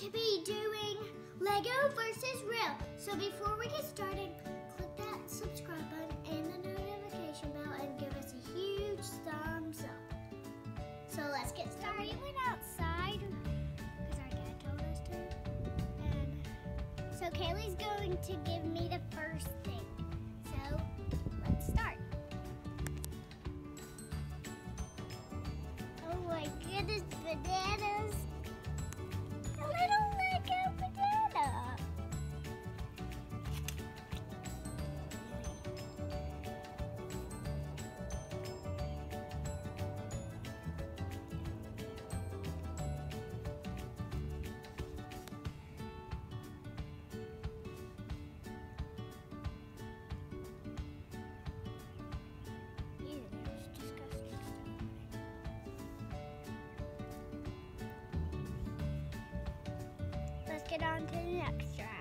to be doing Lego versus Real. So before we get started, click that subscribe button and the notification bell and give us a huge thumbs up. So let's get started. We went outside because our dad told us to. And so Kaylee's going to give me the first thing. So let's start. Oh my goodness, bananas. A little Lego banana. Ew, there's disgusting stuff. Let's get on to the next round.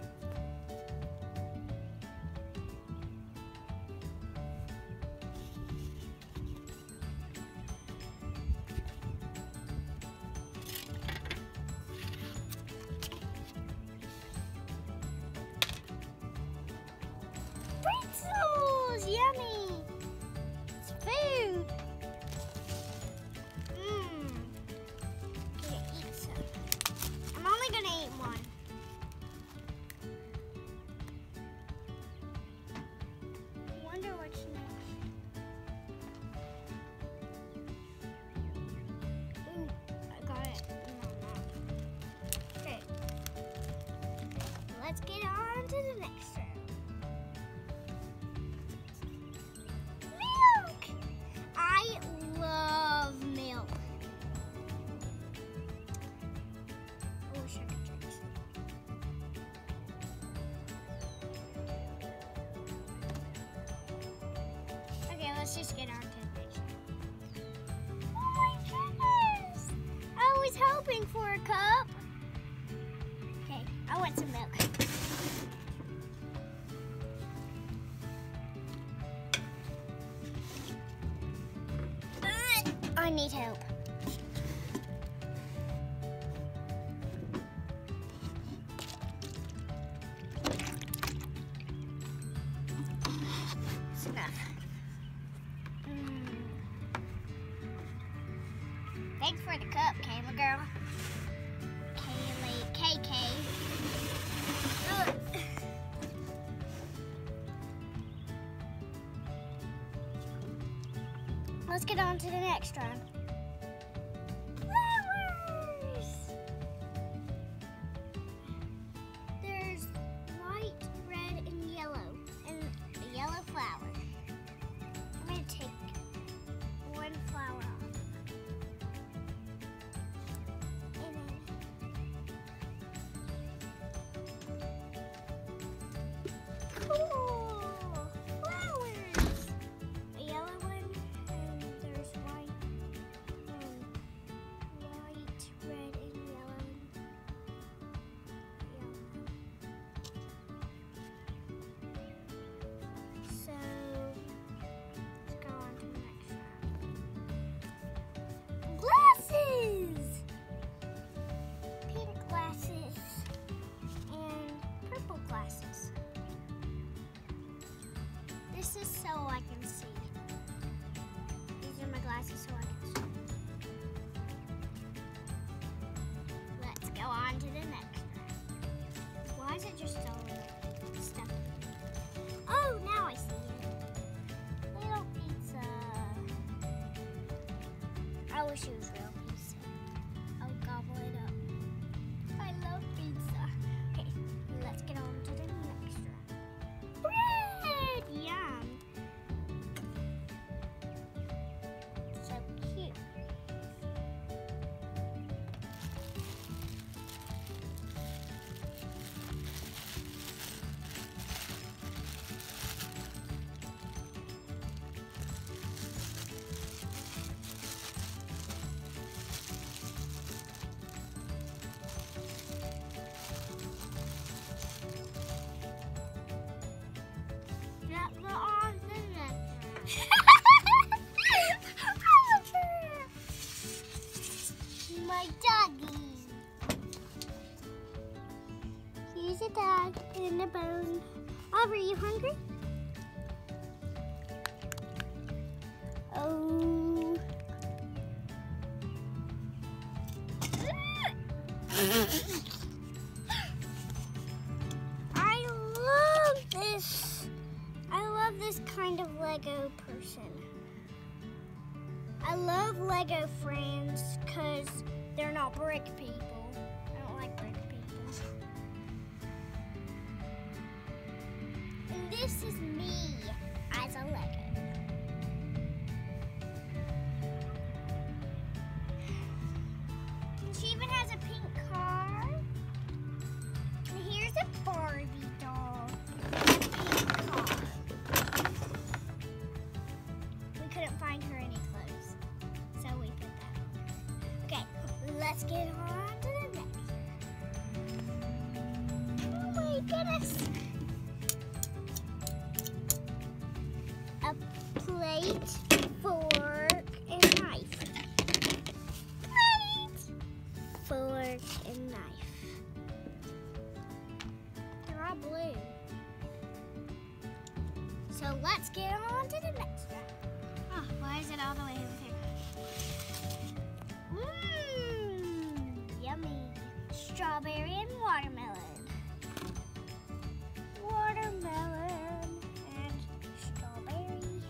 Pretzels! Yummy! It's food! Gonna eat some. I'm only gonna eat one. Wonder what's next. Ooh, I got it. Okay. Let's get on to the next round. Milk! I love milk. I wish I could drink some. Okay, let's just get on to the next one. Oh my goodness! I was hoping for a cup. Okay, I want some milk. I need help. It's enough. Thanks for the cup, Kayla girl. Kaylee, KK. Ugh. Let's get on to the next round. Flowers! There's white, red, and yellow, and a yellow flower. I'm gonna take one flower off. And then cool! Flowers! A yellow one. There's white, red, and yellow. So let's go on to the next round. Glasses! Pink glasses and purple glasses. This is so I can see. These are my glasses so I can see. Let's go on to the next round. Why is it just so stuck? Oh, now I see it. Little pizza. I wish it was real pizza. I'll gobble it up. I love pizza. Okay, let's get on to the next round. Bread! Yum. So cute. My doggy. There's a dog and a bone. Oliver, are you hungry? Oh. I love this kind of Lego person. I love Lego friends because they're not brick people. I don't like brick people. And this is me as a Lego. She even has a pink car. And here's a Barbie doll. And a pink car. We couldn't find her any clothes, so we put that on. Okay, let's get on to the next. Oh my goodness. A plate, fork, and knife. Fork and knife. They're all blue. So let's get on to the next one. Oh, why is it all the way over here? Yummy. Strawberry and watermelon. Watermelon and strawberry.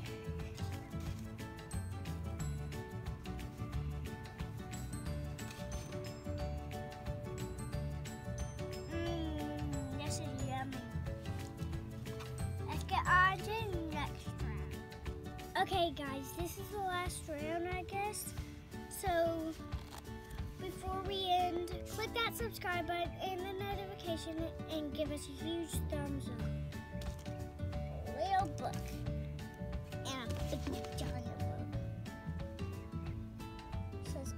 This is yummy. Let's get on to the next round. Okay guys, this is the last round, I guess. So before we end, click that subscribe button and the notification and give us a huge thumbs up. A little book and a big giant book. It says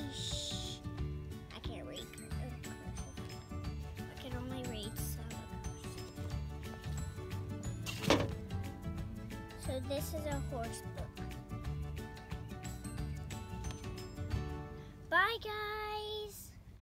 I can't read. I can only read some. So this is a horse book. Bye guys.